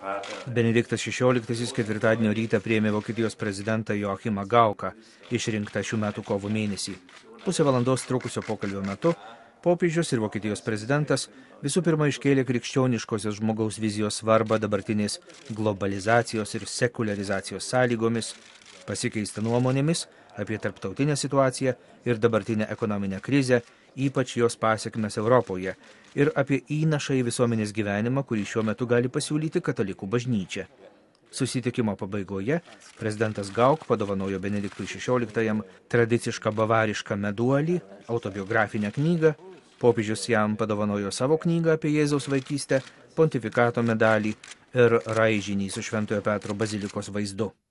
Benediktas XVI ketvirtadienio rytą priėmė Vokietijos prezidentą Joachimą Gauką, išrinktą šių metų kovo mėnesį. Pusę valandos trukusio pokalbio metu popiežius ir Vokietijos prezidentas visų pirma iškėlė krikščioniškosios žmogaus vizijos svarbą dabartinės globalizacijos ir sekuliarizacijos sąlygomis, pasikeista nuomonėmis apie tarptautinę situaciją ir dabartinę ekonominę krizę, ypač jos pasekmes Europoje, ir apie įnašą į visuomenės gyvenimą, kurį šiuo metu gali pasiūlyti katalikų bažnyčia. Susitikimo pabaigoje prezidentas Gauk padovanojo Benediktui XVI tradicišką bavarišką meduolį, autobiografinę knygą, popiežius jam padovanojo savo knygą apie Jėzaus vaikystę, pontifikato medalį ir raižinį su Šventojo Petro bazilikos vaizdu.